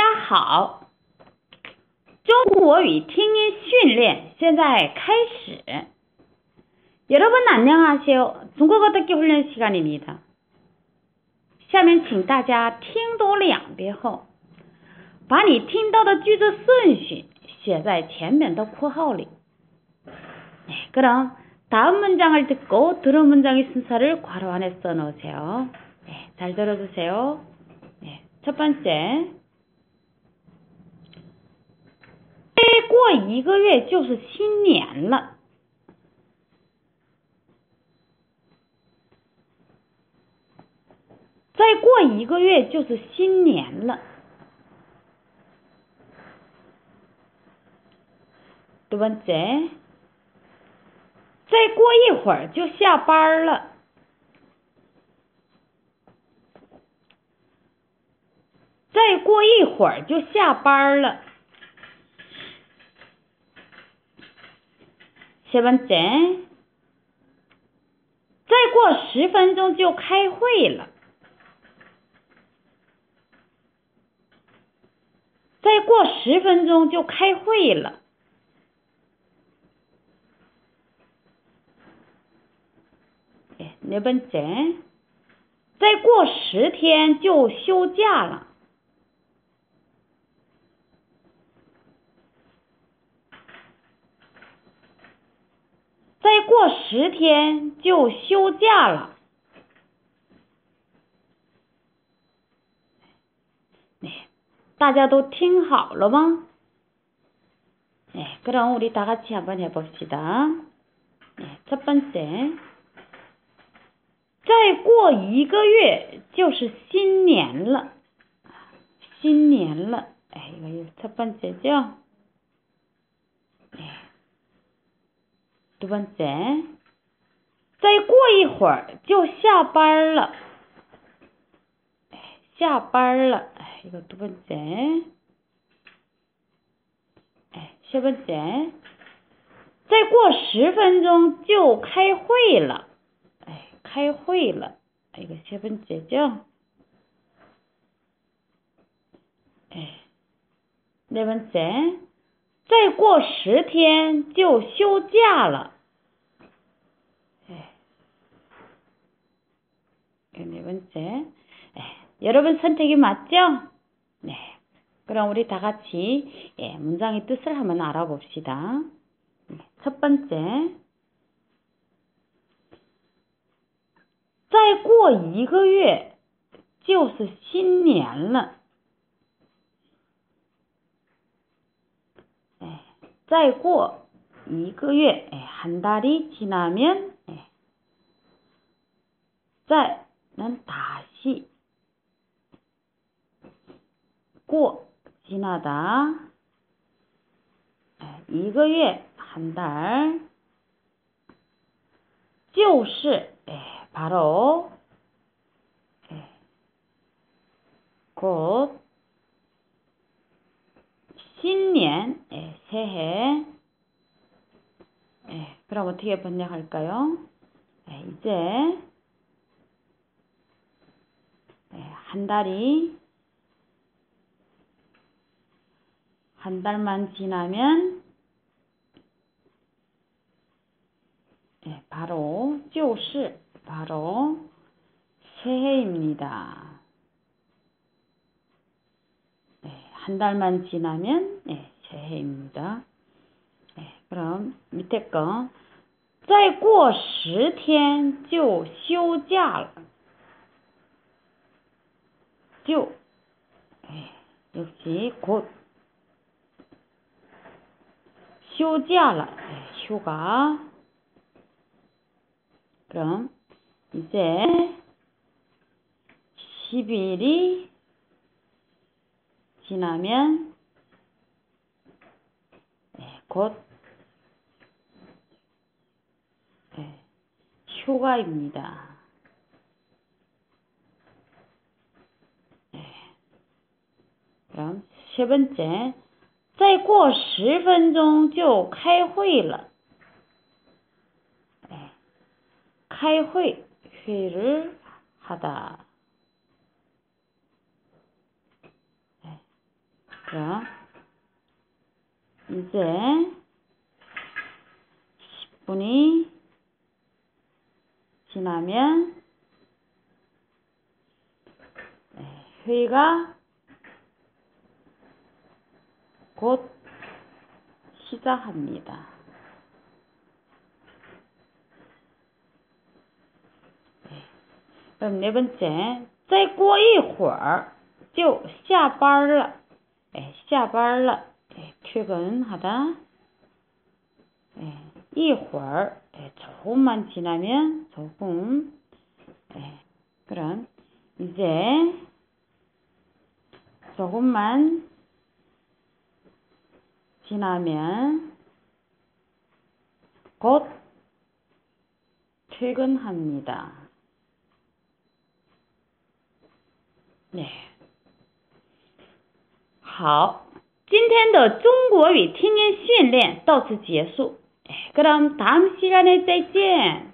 家好，中国语听音训练现在开始。 여러분 안녕하세요. 중국어 듣기 훈련 시간입니다. 下面请大家听读2遍后，把你听到的句子顺序写在前面的括号里。 그럼 다음 문장을 듣고 들은 문장의 순서를 괄호 안에 써놓으세요. 잘 들어주세요. 첫 번째, 再过1个月就是新年了。再过1个月就是新年了。 두 번째, 再过一会儿就下班了。再过一会儿就下班了。 세 번째, 再过10分钟就开会了。再过10分钟就开会了。 네 번째, 再过10天就休假了。再过10天就休假了。 大家都听好了吗？ 그럼 우리 다 같이 한번 해봅시다. 첫 번째, 再过1个月就是新年了。新年了。 이거 첫 번째죠. 두 번째, 再过一会儿就下班了。下班了。 이거 두 번째. 세 번째, 再过10分钟就开会了。开会了。 이거 세 번째죠. 네 번째, 再过10天就休假了。 네 번째. 여러분 선택이 맞죠? 네. 그럼 우리 다 같이 문장의 뜻을 한번 알아봅시다. 첫 번째, 再过1个月就是新年了。再过1个月, 한 달이 지나면, 再는 다시, 过 지나다, 1个月 한 달, 就是 바로, 곧, 신년, 새해. 그럼 어떻게 번역할까요? 이제 한 달이, 한 달만 지나면 바로 就是 바로 새해입니다. 한 달만 지나면 새해입니다. 그럼 밑에 거, 再过10天就休假了。就, 역시 곧, 休假了, 휴가. 그럼 이제 10일이 지나면 곧 휴가입니다. 그럼 세 번째, 再过10分钟就开会了。开会, 회의를 하다. 그럼 이제 10분이 지나면 회의가 곧 시작합니다. 그럼 네 번째, 再过一会儿就下班了.下班了. 퇴근하다. 一会儿, 조금만 지나면, 조금. 그럼 이제 조금만 지나면 곧 퇴근합니다. 好，今天的中国语听音训练到此结束。그럼 다음 시간에 再见。